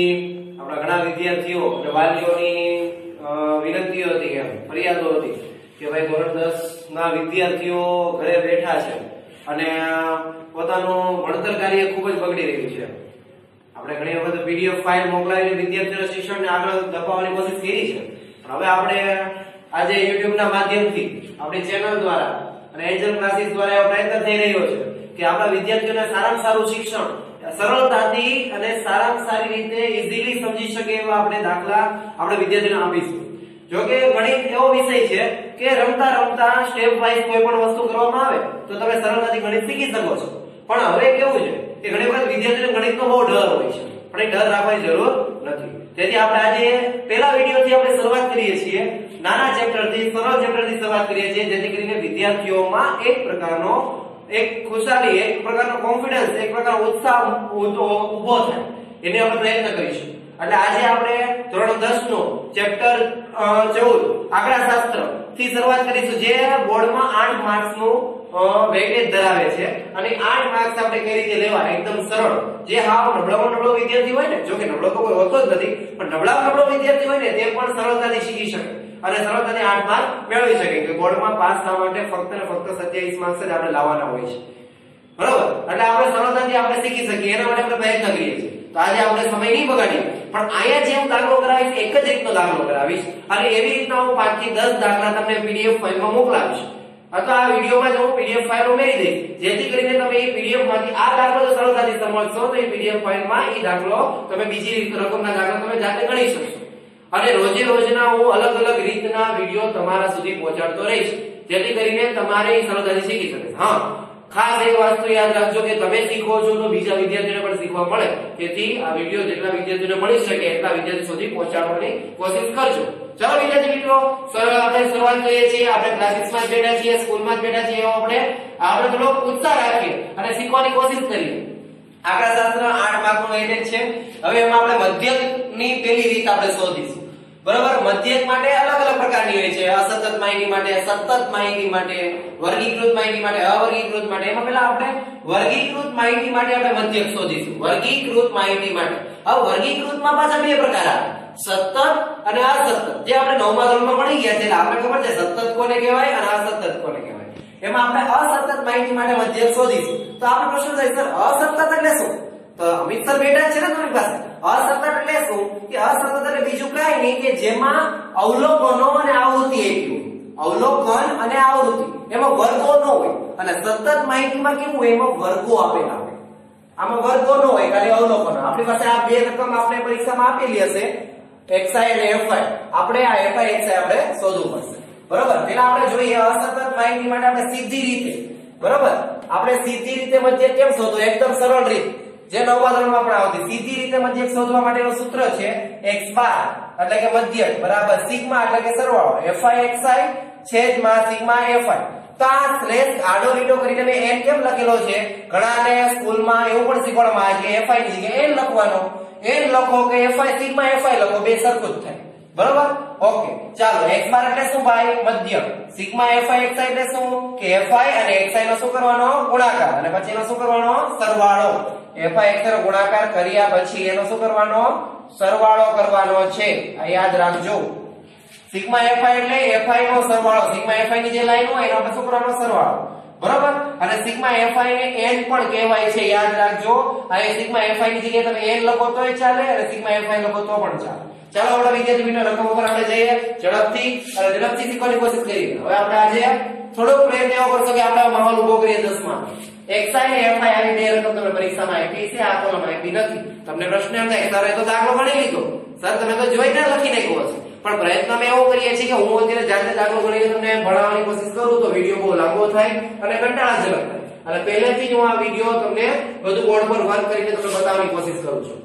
આપણા ઘણા વિદ્યાર્થીઓ અને વાલીઓની વિનંતીઓ હતી, ફરિયાદો હતી કે ભાઈ ધોરણ 10 ના વિદ્યાર્થીઓ ઘરે બેઠા છે અને પોતાનું ભણતર કાર્ય ખૂબ જ બગડી રહ્યું છે. આપણે ઘણી વખત પીડીએફ ફાઇલ મોકલાવીને વિદ્યાર્થીઓના શિક્ષણને આગળ ધપાવવાની કોશિશ કરી છે, પણ હવે આપણે આજે YouTube ના માધ્યમથી આપણી ચેનલ દ્વારા અને એન્જલ ક્લાસીસ દ્વારા એવો પ્રયત્ન થઈ રહ્યો છે કે આપણા વિદ્યાર્થીઓને સારામાં સારું શિક્ષણ સરળતાથી અને સારામાં સારી રીતે ઈઝીલી સમજી શકે એવા આપણે દાખલા આપણે વિદ્યાર્થીઓને આપીશું. જો કે ગણિત એવો વિષય છે કે રમતા રમતા સ્ટેપ વાઇઝ કોઈ પણ વસ્તુ કરવામાં આવે તો તમે સરળતાથી ગણિત શીખી શકો છો. પણ હવે કેવું છે કે ઘણી વખત વિદ્યાર્થીઓને ગણિતનો બહુ ડર હોય છે, પણ એ ડર રાખવાની જરૂર નથી. તેથી આપણે આજે પહેલા વિડિયોથી આપણે શરૂઆત કરીએ છીએ, નાના ચેપ્ટરથી, સરળ ચેપ્ટરથી શરૂઆત કરીએ છીએ, જેથી કરીને વિદ્યાર્થીઓમાં એક પ્રકારનો એક ખુશાલી, એક પ્રકારનો કોન્ફિડન્સ, એક પ્રકારનો ઉત્સાહ ઊભો થાય, એને આપણે પ્રયત્ન કરીશું. એટલે આજે આપણે ધોરણ 10 નો ચેપ્ટર 14 આંકડાશાસ્ત્ર થી શરૂઆત કરીશું, જે બોર્ડમાં 8 માર્ક્સ નું વેઇટેજ ધરાવે છે. અને 8 માર્ક્સ આપણે કઈ રીતે લેવા, એકદમ સરળ. જે હાવ નબળો વિદ્યાર્થી હોય ને, જો કે નબળો તો કોઈ હોતો જ નથી, પણ નબળો વિદ્યાર્થી હોય ને તે પણ સરળતાથી શીખી શકે અને સરળતાથી 8 માર્ક મેળવી શકે. કે બોર્ડમાં પાસ થવા માટે ફક્ત ને ફક્ત 27 માર્ક્સ જ આપણે લાવવાના હોય છે, બરોબર? એટલે આપણે સરળતાથી આપણે શીખી શકીએ એના માટે આપણે પ્રયત્ન કરીએ છીએ. તો આજે આપણે સમય નહીં બગાડીએ, પણ અહીંયા જેમ દાખલો કરાવીશ એક જ રીતનો દાખલો કરાવીશ અને એવી રીતના હું 5 થી 10 દાખલા તમને પીડીએફ ફાઇલમાં મોકલાવીશ. અથવા આ વિડિયોમાં જ હું પીડીએફ ફાઇલ ઉમેરી દઈશ, જેથી કરીને તમે એ પીડીએફ માંથી આ દાખલો જો સરળતાથી સમજશો તો એ પીડીએફ ફાઇલમાં એ દાખલો તમે બીજી રકમના દાખલા તમે જાતે ગણી શકશો. અને રોજે રોજના હું અલગ અલગ રીતના વિડિયો તમારા સુધી પહોંચાડતો રહીશ, જેથી કરીને તમારે સરળતાથી શીખી શકે. હા, ખાસ એક વસ્તુ યાદ રાખજો કે તમે શીખો છો તો બીજા વિદ્યાર્થીઓને પણ શીખવા મળે. તેથી આ વિડિયો જેટલા વિદ્યાર્થીઓને મળી શકે એટલા વિદ્યાર્થીઓ સુધી પહોંચાડવાની કોશિશ કરજો. ચલો વિદ્યાર્થી મિત્રો, આપણે શરૂઆત કરીએ છીએ. આપણે ક્લાસીસમાં જ બેઠા છીએ, સ્કૂલમાં જ બેઠા છીએ, આપણે થોડો ઉત્સાહ રાખીએ અને શીખવાની કોશિશ કરીએ. આંકડાશાસ્ત્ર 8 માર્કનું વેઇટેજ છે. હવે એમાં આપણે મધ્યકની પહેલી રીત આપણે શોધીશું, બરાબર? મધ્યક માટે અલગ અલગ પ્રકારની હોય છે, અસતત માહિતી માટે, સતત માહિતી માટે, વર્ગીકૃત માહિતી માટે, અવર્ગીકૃત માટે. એમાં પહેલા આપણે વર્ગીકૃત માહિતી માટે આપણે મધ્યક શોધીશું. વર્ગીકૃત માહિતી માટે હવે વર્ગીકૃતમાં પાછા બે પ્રકાર આવે, સતત અને અસતત. જે આપણે 9મા ધોરણમાં ભણી ગયા છે, આપણે ખબર છે સતત કોને કહેવાય અને અસતત કોને કહેવાય. એમાં આપણે અસતત માહિતી માટે મધ્યક શોધીશું. તો આપણે પ્રશ્ન થાય, સર અસતત એટલે શું? તો અમિત સર બેઠા છે ને તમારી પાસે. અસતત એટલે શું? કે અસતત એટલે બીજું કાંઈ નહીં કે જેમાં અવલોકનો અને આવૃત્તિ આપી હોય. અવલોકન અને આવૃત્તિ, એમાં વર્ગો ન હોય. અને સતત માહિતીમાં કેવું હોય, એમાં વર્ગો આપેલા હોય. આમાં વર્ગો ન હોય, ખાલી અવલોકનો. આપણી પાસે આ બે રકમ આપણે પરીક્ષામાં આપેલી હશે, xi અને fi. આપણે આ fi xi આપણે શોધવું પડશે, બરોબર? પેલા આપણે જોઈએ અસતત માહિતી માટે આપણે સીધી રીતે, બરોબર? આપણે સીધી રીતે મધ્યક કેમ શોધવું? એકદમ સરળ રીત જે 9મા ધોરણમાં આપણે આવતી. સીધી રીતે મધ્યક શોધવા માટેનું સૂત્ર છે x બાર એટલે કે મધ્યક બરાબર સિગ્મા એટલે કે સરવાળો fi xi છેદમાં સિગ્મા fi. તો આ સ્લેશ આડો લીટો કરીને મેં n કેમ લખેલો છે? ઘણાને સ્કૂલમાં એવું પણ શીખવાડવામાં આવે કે fi ની જગ્યાએ n લખવાનો. n લખો કે fi સિગ્મા fi લખો, બે સરખું જ થાય, બરોબર? ઓકે, ચાલો x બાર એટલે શું ભાઈ? મધ્યક. સિગ્મા fi xi એટલે શું? કે fi અને xi નો શું કરવાનો? ગુણાકાર, અને પછી એનો શું કરવાનો? સરવાળો. fi xi નો ગુણાકાર કર્યા પછી એનો શું કરવાનો? સરવાળો કરવાનો છે. આ યાદ રાખજો. સિગ્મા fi એટલે fi નો સરવાળો. સિગ્મા fi ની જે લાઈન હોય એનો આપણે શું કરવાનો? સરવાળો, બરોબર? અને સિગ્મા fi ને n પણ કહેવાય છે, યાદ રાખજો. આ સિગ્મા fi ની જગ્યાએ તમે n લખો તોય ચાલે અને સિગ્મા fi લખો તો પણ ચાલે. ચાલો આપણે વિદ્યાર્થી મિત્રો રકમ ઉપર આપણે જઈએ ઝડપથી શીખવાની કોશિશ કરીએ. હવે આપણે આજે થોડોક પ્રયત્ન એવો કરશો કે આપણે માહોલ ઉભો કરીએ 10માં. xi અને fi આવી બે રકમ તમે પરીક્ષામાં આપી છે, આ કોલમ આપી નથી. તમને પ્રશ્ન એમ થાય, સર એ તો દાખલો ગણી લીધો, સર તમે તો જોઈને લખી નાખ્યો હશે. પણ પ્રયત્ન અમે એવો કરીએ છીએ કે હું અત્યારે જાતે દાખલો ગણીને તમને ભણાવવાની કોશિશ કરું તો વિડીયો બહુ લાંબો થાય અને કંટાળાજનક થાય. અને પહેલેથી જ હું આ વિડીયો તમને બધું બોર્ડ પર વર્ક કરીને તમને બતાવવાની કોશિશ કરું છું.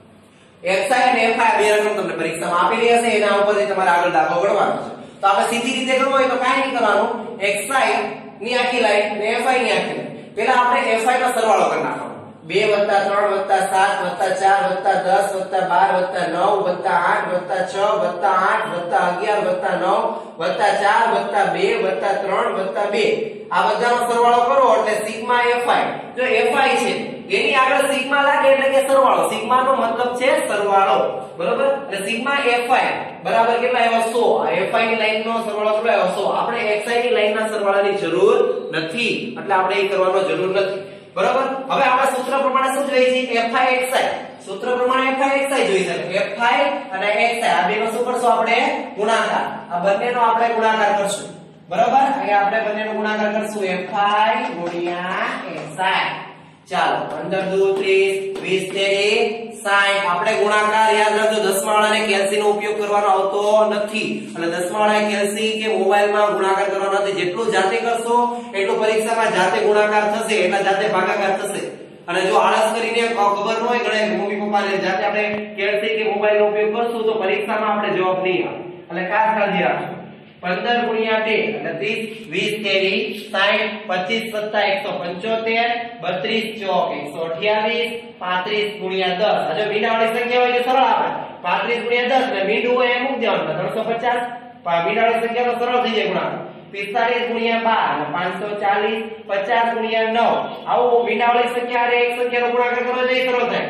xi અને fi બે રકમ તમને પરીક્ષામાં આપેલી હશે, એના ઉપરથી તમારે આગળ દાખલો ગણવાનો છે. તો આપણે સીધી રીતે ગણવું હોય તો કાંઈ નહીં કરવાનું. xi ની આખી લાઈન અને fi ની આખી લાઈન, પહેલા આપણે fi નો સરવાળો કરી નાખવાનો. 2 + 3 + 7 + 4 + 10 + 12 + 9 + 8 + 6 + 8 + 11 + 9 + 4 + 2 + 3 + 2 આ બધાનો સરવાળો કરો એટલે સિગ્મા fi. જો fi છે એની આગળ સિગ્મા લાગે એટલે કે સરવાળો. સિગ્મા નો મતલબ છે સરવાળો, બરોબર? એટલે સિગ્મા fi બરાબર કેટલા આવ્યો 100. આ fi ની લાઈન નો સરવાળો કેટલો આવ્યો 100. આપણે xi ની લાઈન ના સરવાળાની જરૂર નથી, એટલે આપણે એ કરવાનો જરૂર નથી, બરાબર? હવે આપણે સૂત્ર પ્રમાણે શું જોઈએ છે? fi xi. સૂત્ર પ્રમાણે fi xi જોઈએ છે. fi અને xi આ બેનો શું કરશું આપણે? ગુણાકાર. આ બંનેનો આપણે ગુણાકાર કરશું, બરાબર? અહીંયા આપણે બંનેનો ગુણાકાર કરશું fi ગુણ્યા xi. ચાલો 15 દુ 30 20 તેરી 60. આપણે ગુણાકાર યાદ રાખજો, દસમાવાળાને કેલ્સી નો ઉપયોગ કરવાનો આવતો નથી, અને દસમાવાળાએ કેલ્સી કે મોબાઈલમાં ગુણાકાર કરવાનો નથી. જેટલું જાતે કરશો એટલું પરીક્ષામાં જાતે ગુણાકાર થશે, એટલે જાતે ભાગાકાર થશે. અને જો આળસ કરીને ખબર ન હોય ગણે મમ્મી પપ્પાને જાતે આપણે કેલ્સી કે મોબાઈલ નો ઉપયોગ કરશું તો પરીક્ષામાં આપણે જવાબ નહીં આવે. એટલે ખાસ કાળજી રાખજો. 15 ગુણ્યા 2 એટલે 30 20 તેરી 60 25 + 175 32 ચોક 128 35 ગુણ્યા 10. જો મીંડાવાળી સંખ્યા હોય તો સરળ આવે. 35 ગુણ્યા 10 એટલે મીંડું હોય એમ મૂકી દેવાનું 350. મીંડાવાળી સંખ્યાનો સરળ થઈ જાય ગુણાકાર. 45 ગુણ્યા 12 540 50 ગુણ્યા 9. આવું મીંડાવાળી સંખ્યા અને એક સંખ્યાનો ગુણાકાર કરવો જોઈએ સરળ થાય.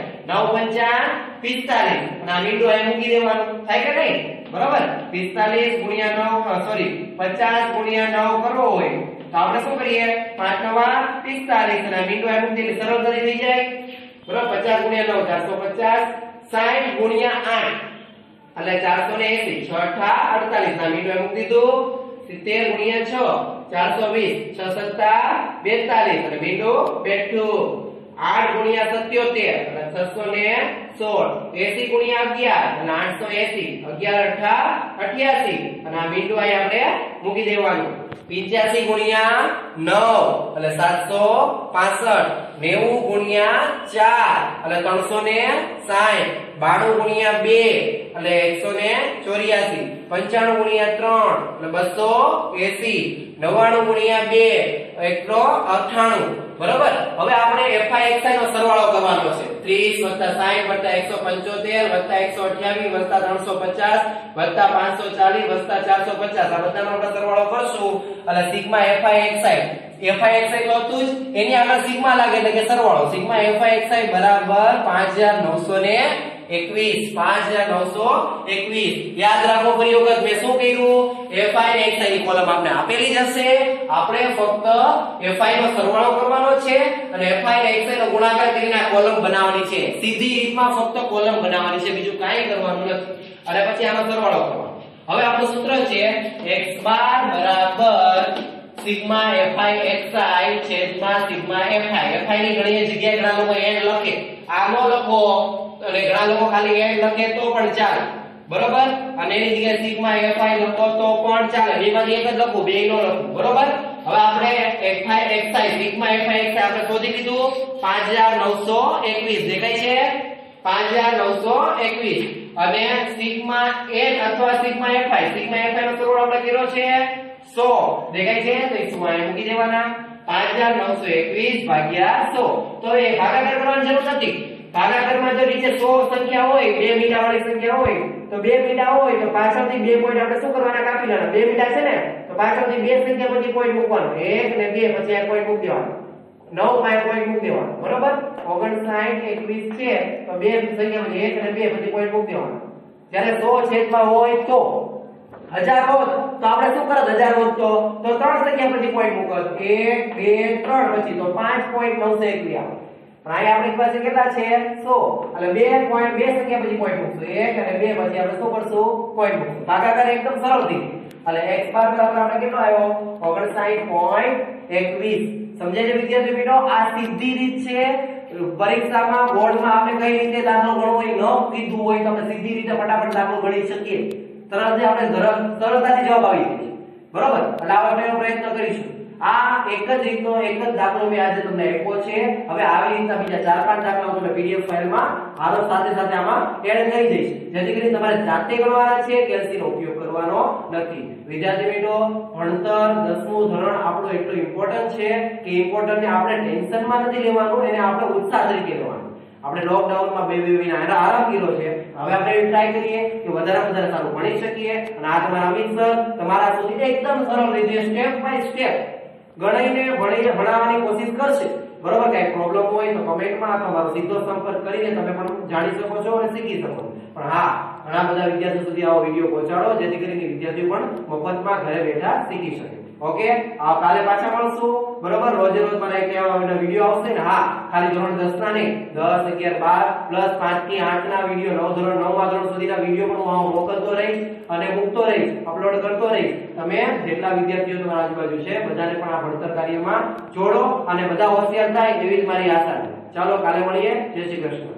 9 × 5 = 45 અને આ મીંડું અહીં મૂકી દેવાનું થાય કે નહીં, બરાબર? 45 ગુણ્યા 9 સોરી 50 ગુણ્યા 9 કરવો હોય તો આપણે શું કરીએ? 5 × 9 = 45 અને આ મીંડું અહીં મૂકી દે સરળ થઈ જાય, બરાબર? 50 ગુણ્યા 9 450 60 ગુણ્યા 8 એટલે 480 6 × 8 = 48 ના મીંડું અહીં મૂકી દીધું. 70 ગુણ્યા 6 420 6 × 7 = 42 અને મીંડું બેઠું. 8 ગુણ્યા 77 એટલે 616 80 ગુણ્યા 11 એટલે 880 11 × 8 = 88 અને આ મીંડું અહીં આપણે મૂકી દેવાનું. 85 ગુણ્યા 9 એટલે 765 90 ગુણ્યા 4 એટલે 360 92 ગુણ્યા 2 એટલે 184 95 ગુણ્યા 3 એટલે 280 99 ગુણ્યા 2 198. બરાબર? હવે આપણે fi xi નો સરવાળો કરવાનો છે. 30 + 60 + 175 + 128 + 350 + 540 + 450 આ બધાનો આપણે સરવાળો કરશું એટલે sigma fi xi. fi xi તો હતું જ, એની આગળ સિગ્મા લાગે એટલે કે સરવાળો. સિગ્મા fi xi બરાબર 5921. 5921 યાદ રાખો. ફરી વખત મેં શું કર્યું? fi અને xi ની કોલમ આપણે આપેલી જ હશે. આપણે ફક્ત fi નો સરવાળો કરવાનો છે અને fi અને xi નો ગુણાકાર કરીને આ કોલમ બનાવવાની છે. સીધી રીતમાં ફક્ત કોલમ બનાવવાની છે, બીજું કાંઈ કરવાનું નથી. અને પછી આનો સરવાળો કરવાનો. હવે આપણું સૂત્ર છે x બાર બરાબર સિગ્મા fi xi છેદમાં સિગ્મા fi. fi ની ઘણી જગ્યાએ ઘણા લોકો એડ લખે, આ નો લખો અને ઘણા લોકો ખાલી એડ લખે તો પણ ચાલે, બરોબર? અને એની જગ્યાએ સિગ્મા fi લખો તો પણ ચાલે. બેમાંથી એક જ લખો, બે નો લખો, બરોબર? હવે આપણે fi xi sigma fi xi આપણે શોધી લીધું 5921 દેખાય છે 5921 અને સિગ્મા n અથવા સિગ્મા fi નો સરવાળો આપણે કર્યો છે 100 દેખાય છે. તો 100 મૂકી દેવાના 5921 ભાગ્યા 100. તો એ ભાગાકાર કરવાની જરૂર નથી. ભાગાકારમાં જો નીચે 100 સંખ્યા હોય, બે મીંડા વાળી સંખ્યા હોય તો બે મીંડા હોય તો પાછળથી બે પોઈન્ટ આપણે શું કરવાના? કાપી લેવાના. બે મીંડા છે ને તો પાછળથી બે સંખ્યા પછી પોઈન્ટ મૂકવાનો, 1 ને 2 પછી આ પોઈન્ટ મૂકી દેવાનો, 9 માં પોઈન્ટ મૂકી દેવાનો, બરોબર? 59 21 છે તો બે સંખ્યા પછી 1 અને 2 પછી પોઈન્ટ મૂકી દેવાનો. જ્યારે 100 છેદમાં હોય તો 1000 હોત તો આપણે શું કરત? 1000 હોત તો ત્રણ સંખ્યા પછી પોઈન્ટ મૂકત, 1 2 3 પછી તો 5.921 આવે. પણ અહીં આપણી પાસે કેટલા છે? 100 એટલે 2 સંખ્યા પછી પોઈન્ટ મૂકશું, 1 અને 2 પછી આપણે શું કરશું? પોઈન્ટ મૂકશું. ભાગાકાર એકદમ સરળ થી. એટલે x બાર બરાબર આપણે કેટલો આવ્યો? 59.21. સમજાય છે વિદ્યાર્થી મિત્રો? આ સીધી રીત છે. પરીક્ષામાં બોર્ડમાં આપણે કઈ રીતે દાખલો ગણવો એ ન કીધું હોય તો આપણે સીધી રીતે ફટાફટ દાખલો ગણી શકીએ. તરત જ આપણે સરળતાથી જવાબ આવી જાય, બરોબર? એટલે આપણે પ્રયત્ન કરીશું. આ એક જ રીતનો એક જ દાખલો મેં આજે તમને આપ્યો છે. હવે આવી રીતના બીજા 4-5 દાખલાઓ તમને પીડીએફ ફાઇલમાં હાલો સાથે સાથે આમાં એડ થઈ જઈશ, જેથી કરીને તમારે જાતે ગણવાના છે, કેલ્સીનો ઉપયોગ કરવાનો નથી. વિદ્યાર્થી મિત્રો, ભણતર 10મું ધોરણ આપણું એટલું ઇમ્પોર્ટન્ટ છે કે ઇમ્પોર્ટન્ટ ને આપણે ટેન્શનમાં નથી લેવાનું, એને આપણે ઉત્સાહ તરીકે લેવાનું. આપણે લોકડાઉનમાં બે મહિના આરામ કર્યો છે, હવે આપણે ટ્રાય કરીએ કે વધારે સારું ભણી શકીએ. અને આ તમારા અમિત સર તમારા સુધી એકદમ સરળ રીતે સ્ટેપ બાય સ્ટેપ ગણીને ભણાવવાની કોશિશ કરશે. બરોબર, કઈ પ્રોબ્લેમ હોય તો કમેન્ટમાં અથવા મારો સીધો સંપર્ક કરીને તમે પણ જાણી શકો છો અને શીખી શકો. પણ હા, ઘણા બધા વિદ્યાર્થીઓ સુધી આવો વિડિયો પહોંચાડો, જેથી કરીને વિદ્યાર્થીઓ પણ મફતમાં ઘરે બેઠા શીખી શકે. ઓકે, કાલે પાછા મળશું. બરોબર, રોજે રોજ મારા એક એવા વિડિયો આવશે ને. હા, ખાલી ધોરણ 10 ના નહીં, 10, 11, 12 પ્લસ 5 થી 8 ના વિડિયો, 9મા ધોરણ સુધીના વિડિયો પણ હું મોકલતો રહીશ અને મૂકતો રહીશ, અપલોડ કરતો રહીશ. તમે જેટલા વિદ્યાર્થીઓ તમારા આજુબાજુ છે બધાને પણ આ ભણતર કાર્યમાં જોડો અને બધા હોશિયાર થાય એવી જ મારી આશા છે. ચાલો કાલે મળીએ. જય શ્રી કૃષ્ણ.